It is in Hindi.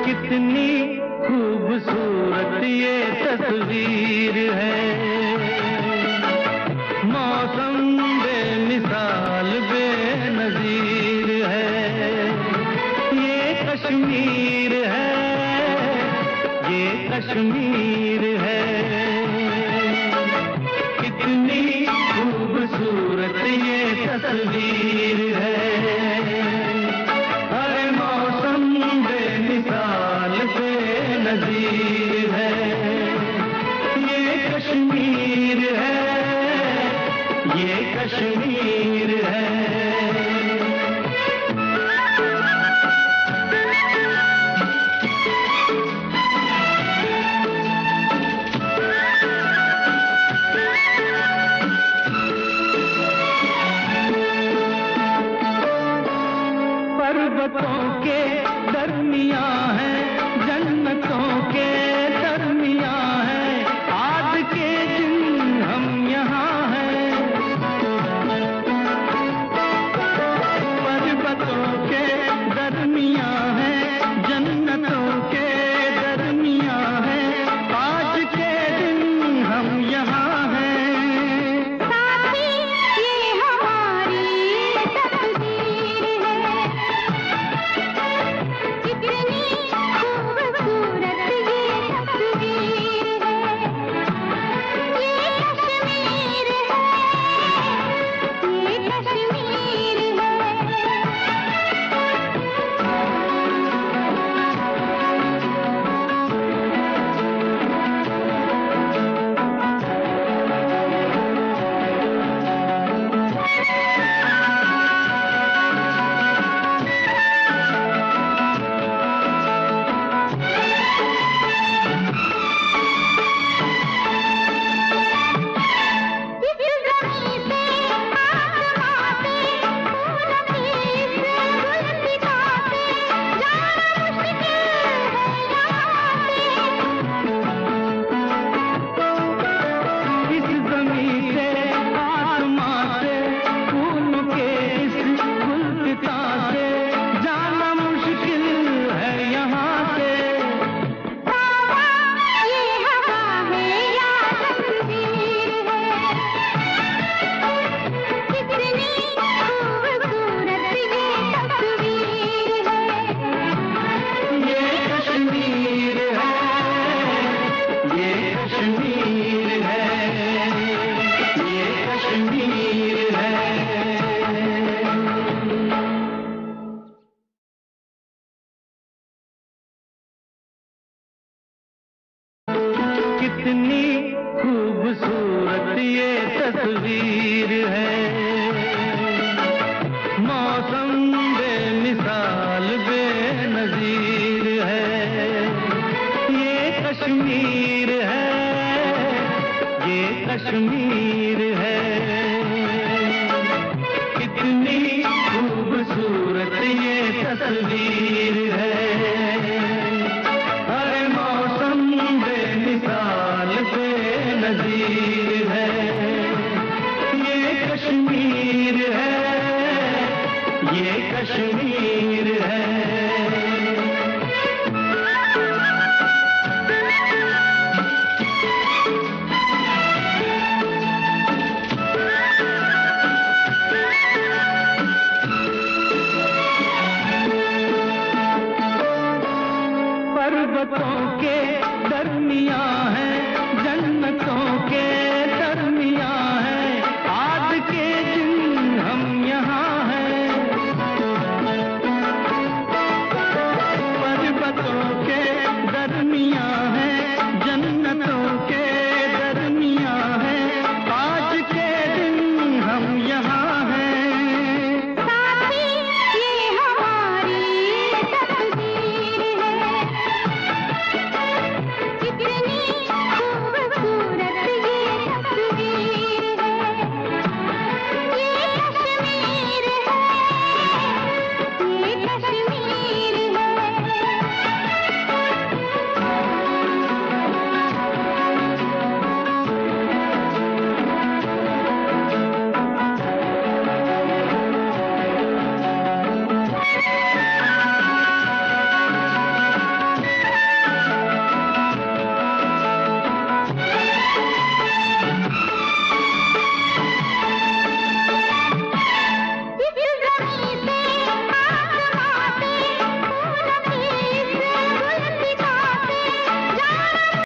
कितनी खूबसूरत ये तस्वीर है, मौसम बेमिसाल बेनजीर है। ये कश्मीर है, ये कश्मीर है, कितनी खूबसूरत ये तस्वीर है। हर मौसम बेमिसाल बेनजीर है। ये कश्मीर है, ये कश्मीर है। पर्वतों के दरमियां है, जन्नतों के दरमियां है, आज के दिन हम यहाँ हैं। पर्वतों के दरमियां है, जन्नतों के दरमियां है, आज के दिन हम यहाँ हैं। साथी ये हमारी तकदीर है, कितनी खूबसूरत ये तस्वीर है। ये कश्मीर है, ये कश्मीर है। इस ज़मीं से आसमां से फूलों के इस गुलसिता से जाना मुश्किल है यहाँ से। ये हवा है या तस्वीर है, कितनी खूबसूरत ये तस्वीर है। ये कश्मीर है, ये कश्मीर है, ये कश्मीर है। कितनी खूबसूरत ये तस्वीर है, मौसम बेमिसाल बेनजीर है। ये कश्मीर है, ये कश्मीर है, कितनी खूबसूरत ये तस्वीर है। हर मौसम बेमिसाल बेनजीर है। ये कश्मीर है, ये कश्मीर है। पर्वतों के दरमियां